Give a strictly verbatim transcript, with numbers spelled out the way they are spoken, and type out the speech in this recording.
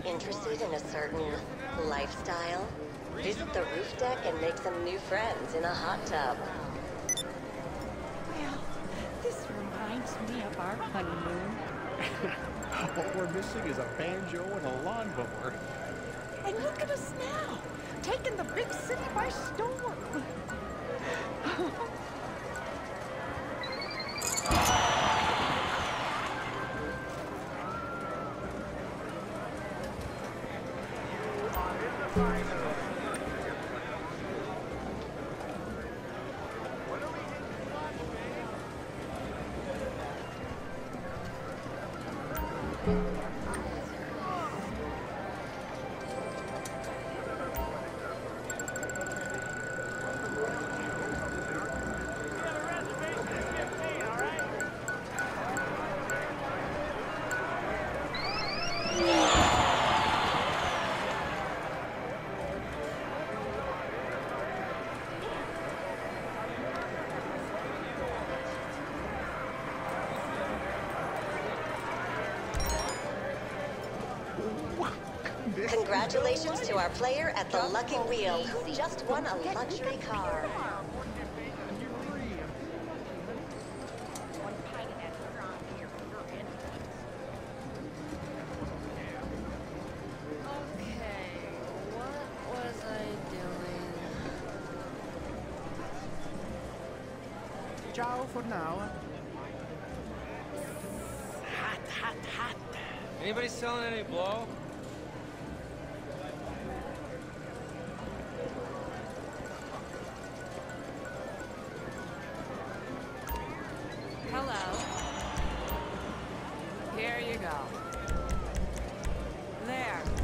Interested in a certain lifestyle? Visit the roof deck and make some new friends in a hot tub. Well, this reminds me of our honeymoon. What we're missing is a banjo and a lawnmower. And look at us now, taking the big city by storm. Congratulations to our player at the Lucky Wheel, who just won a luxury car. Okay, what was I doing? Ciao for now. Hot, hot, hot. Anybody selling any blow? Hello. Here you go. There.